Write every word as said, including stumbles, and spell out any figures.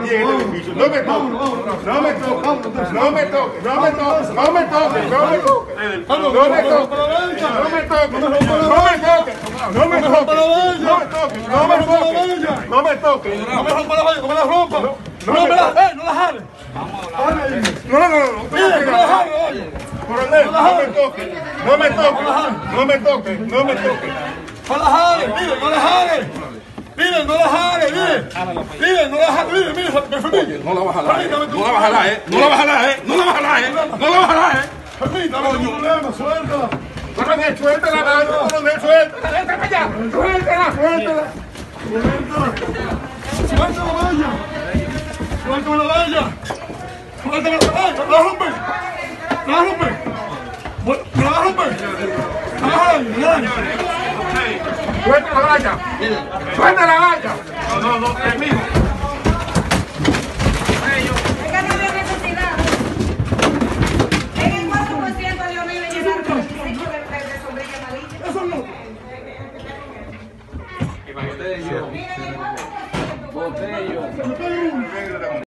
aquí en el edificio. No me toque. No me toque. No me toque. No me toque. No me toque. No me toque. No me toque. No me toque. No me toque. No me toque. No me toque. No me toque. No me toque. No me rompa la valla, no me la rompa. No me la, eh, no la jale. No, no, no. Mire, no la jale, oye. Coronel, no me toque. No me toque. No me toque. No me toque. No la jale, mire, no la jale. Mire, no la jale, mire. Mire, no la jale, mire, mire, Fermín. No la vas a jalar, eh. No la vas a jalar, eh. No la vas a jalar, eh. No la vas a jalar, eh. No la vas a jalar, eh. Fermín, dame un problema, suéltala. Coronel, suéltala, coronel, suéltala. Suéltala ya. Suéltala, suéltala. Suéltala. Suéltala la valla. Suéltala la valla. Suéltala la valla. No la rompe. No la rompe. No la rompe. Ay, ay. Suelta la valla. Suelta la valla. No, no, no, es mío. Es que no había necesidad. En el cuatro por ciento de Leonel le llegaron cuarenta y cinco de sombrilla amarilla. Eso no. Botello. Botello.